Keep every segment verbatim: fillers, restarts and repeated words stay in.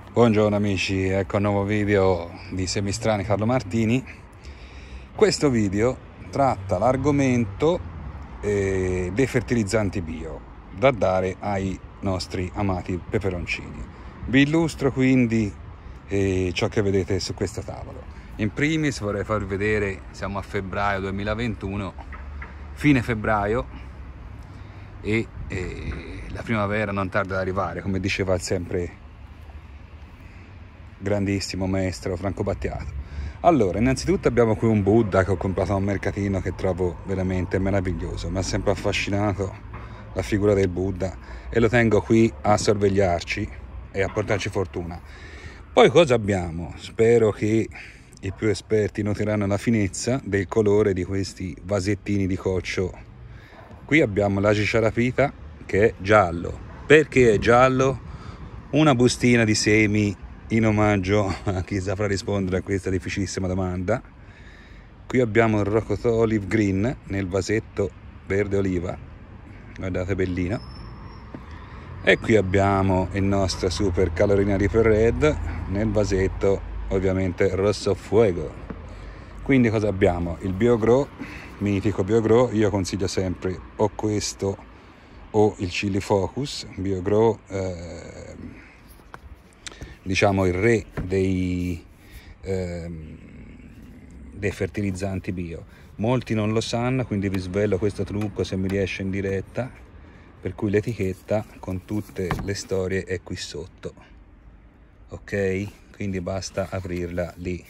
Buongiorno amici, ecco un nuovo video di Semistrani Carlo Martini. Questo video tratta l'argomento eh, dei fertilizzanti bio da dare ai nostri amati peperoncini. Vi illustro quindi eh, ciò che vedete su questo tavolo. In primis vorrei farvi vedere, siamo a febbraio duemilaventuno, fine febbraio, e eh, la primavera non tarda ad arrivare, come diceva sempre grandissimo maestro Franco Battiato. Allora, innanzitutto abbiamo qui un Buddha che ho comprato a un mercatino, che trovo veramente meraviglioso. Mi ha sempre affascinato la figura del Buddha e lo tengo qui a sorvegliarci e a portarci fortuna. Poi cosa abbiamo? Spero che i più esperti noteranno la finezza del colore di questi vasettini di coccio. Qui abbiamo la Cicerapita che è giallo. Perché è giallo? Una bustina di semi in omaggio a chi saprà rispondere a questa difficilissima domanda. Qui abbiamo il Rocoto Olive Green nel vasetto verde oliva, guardate, bellino. E qui abbiamo il nostro Super Carolina Reaper Red nel vasetto ovviamente rosso fuego. Quindi cosa abbiamo? Il BioGrow, mitico BioGrow. Io consiglio sempre o questo o il Chili Focus. BioGrow, eh, diciamo il re dei, eh, dei fertilizzanti bio. Molti non lo sanno, quindi vi svelo questo trucco se mi riesce in diretta, per cui l'etichetta con tutte le storie è qui sotto, ok? Quindi basta aprirla lì.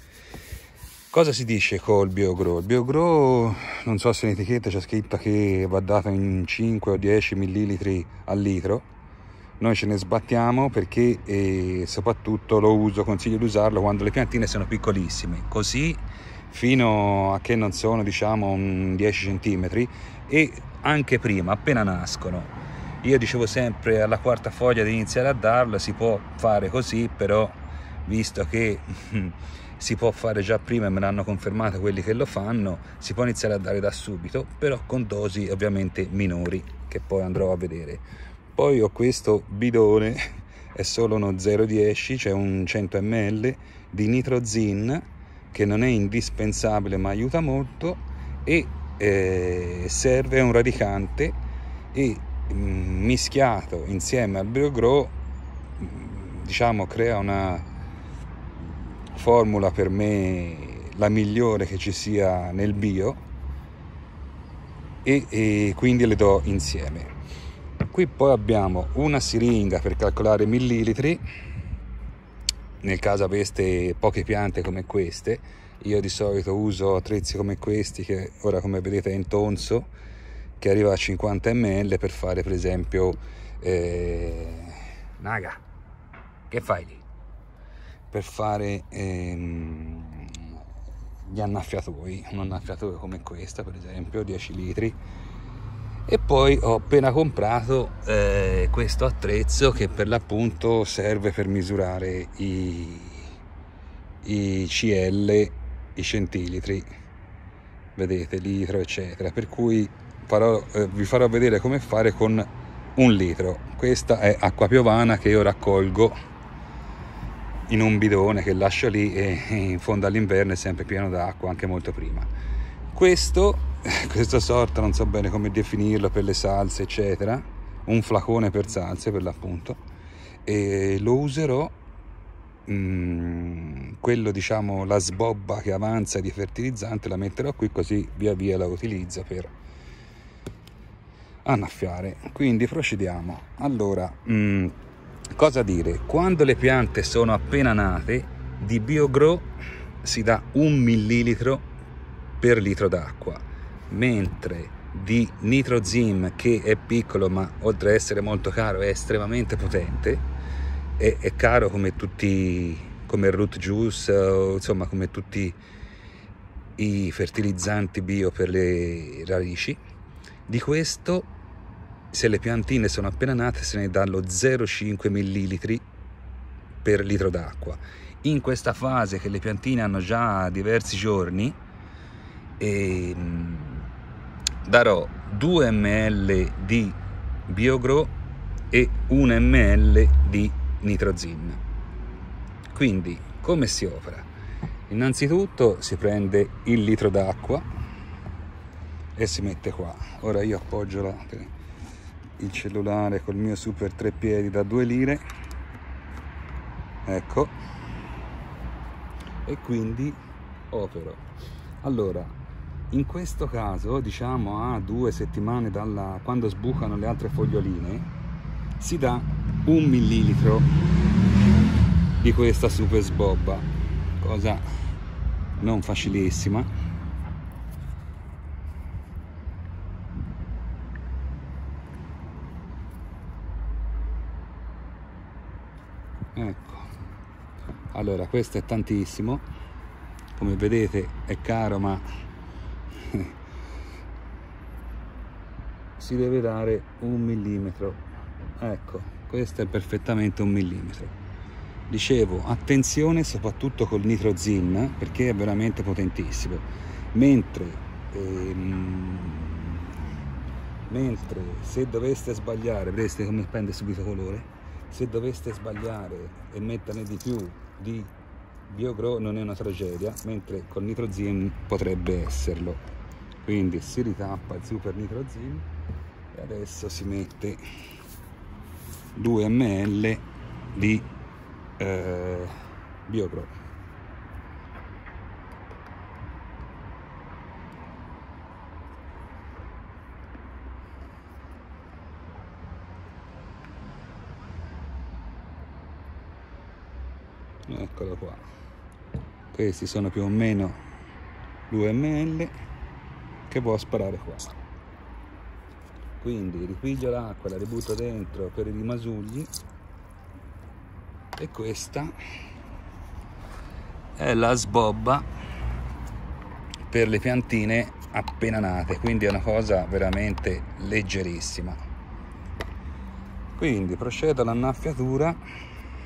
Cosa si dice col BioGrow? Il BioGrow, non so se in etichetta c'è scritto che va dato in cinque o dieci millilitri al litro. Noi ce ne sbattiamo perché eh, soprattutto lo uso, consiglio di usarlo quando le piantine sono piccolissime, così fino a che non sono, diciamo, dieci centimetri, e anche prima, appena nascono. Io dicevo sempre alla quarta foglia di iniziare a darlo. Si può fare così, però visto che si può fare già prima e me l'hanno confermato quelli che lo fanno, si può iniziare a dare da subito, però con dosi ovviamente minori, che poi andrò a vedere. Poi ho questo bidone, è solo uno zero virgola dieci, c'è un cento millilitri di nitrozin, che non è indispensabile ma aiuta molto, e eh, serve, è un radicante, e mh, mischiato insieme al BioGrow, diciamo, crea una formula per me la migliore che ci sia nel bio, e, e quindi le do insieme. Qui poi abbiamo una siringa per calcolare millilitri, nel caso aveste poche piante come queste. Io di solito uso attrezzi come questi, che ora come vedete è in tonso, che arriva a cinquanta millilitri, per fare per esempio eh, Naga, che fai lì? Per fare ehm, gli annaffiatoi, un annaffiatore come questo per esempio, dieci litri. E poi ho appena comprato eh, questo attrezzo che per l'appunto serve per misurare i, i C L, i centilitri, vedete, litro eccetera, per cui farò, eh, vi farò vedere come fare con un litro. Questa è acqua piovana che io raccolgo in un bidone che lascio lì, e in fondo all'inverno è sempre pieno d'acqua, anche molto prima. Questo questa sorta, non so bene come definirlo, per le salse eccetera, un flacone per salse per l'appunto, e lo userò, mh, quello, diciamo, la sbobba che avanza di fertilizzante la metterò qui, così via via la utilizzo per annaffiare. Quindi procediamo. Allora, mh, cosa dire? Quando le piante sono appena nate, di BioGrow si dà un millilitro per litro d'acqua, mentre di nitrozin, che è piccolo ma oltre ad essere molto caro è estremamente potente, è, è caro come tutti, come il root juice, o, insomma come tutti i fertilizzanti bio per le radici. Di questo, se le piantine sono appena nate, se ne dà lo zero virgola cinque millilitri per litro d'acqua. In questa fase che le piantine hanno già diversi giorni, e darò due millilitri di BioGrow e un millilitro di nitrozin. Quindi come si opera? Innanzitutto si prende il litro d'acqua e si mette qua. Ora io appoggio la, il cellulare col mio super treppiedi da due lire, ecco, e quindi opero. Allora, in questo caso, diciamo a due settimane dalla quando sbucano le altre foglioline, si dà un millilitro di questa super sbobba, cosa non facilissima. Ecco, allora questo è tantissimo, come vedete è caro, ma si deve dare un millimetro. Ecco, questo è perfettamente un millimetro. Dicevo, attenzione soprattutto col nitrozin, perché è veramente potentissimo, mentre ehm, mentre se doveste sbagliare, vedete come prende subito colore, se doveste sbagliare e metterne di più di BioGrow non è una tragedia, mentre col nitrozin potrebbe esserlo. Quindi si ritappa il super nitrozin e adesso si mette due millilitri di eh, BioGrow. Eccolo qua, questi sono più o meno due millilitri che può sparare qua. Quindi ripiglio l'acqua, la ributto dentro per i rimasugli, e questa è la sbobba per le piantine appena nate, quindi è una cosa veramente leggerissima. Quindi procedo all'annaffiatura.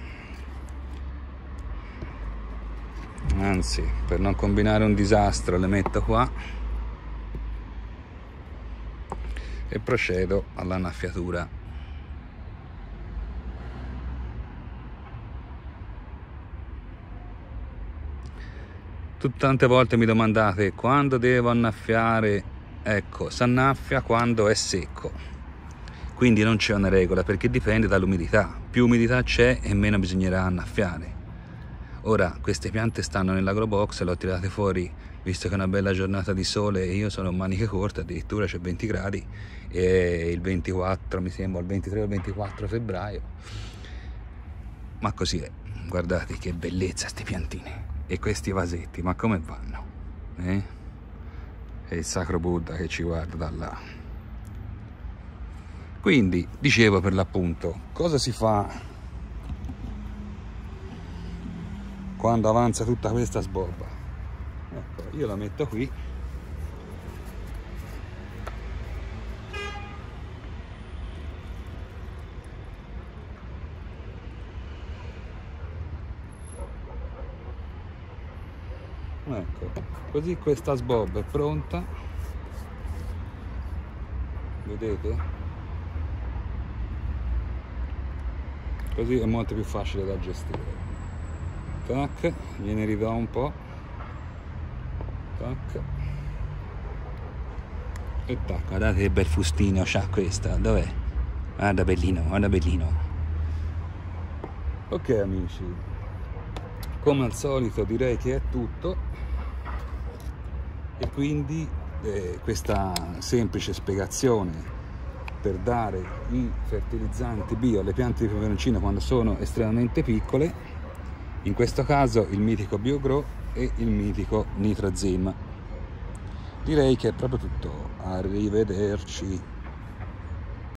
Anzi, per non combinare un disastro le metto qua e procedo all'annaffiatura. Tante volte mi domandate quando devo annaffiare. Ecco, si annaffia quando è secco, quindi non c'è una regola, perché dipende dall'umidità. Più umidità c'è e meno bisognerà annaffiare. Ora, queste piante stanno nell'agrobox, le ho tirate fuori visto che è una bella giornata di sole e io sono in maniche corte, addirittura c'è venti gradi, e il ventiquattro, mi sembra, il ventitré o il ventiquattro febbraio. Ma così è, guardate che bellezza sti piantini e questi vasetti, ma come vanno? Eh? È il sacro Buddha che ci guarda da là. Quindi, dicevo, per l'appunto, cosa si fa quando avanza tutta questa sbobba? Ecco, io la metto qui, ecco, così questa sbobba è pronta, vedete? Così è molto più facile da gestire. Tac, gliene ridò un po', tac, e tac. Guardate che bel fustino c'ha questa, dov'è? Guarda bellino, guarda bellino. Ok amici, come al solito direi che è tutto, e quindi eh, questa semplice spiegazione per dare i fertilizzanti bio alle piante di peperoncino quando sono estremamente piccole, in questo caso il mitico BioGrow e il mitico nitrozin. Direi che è proprio tutto. Arrivederci.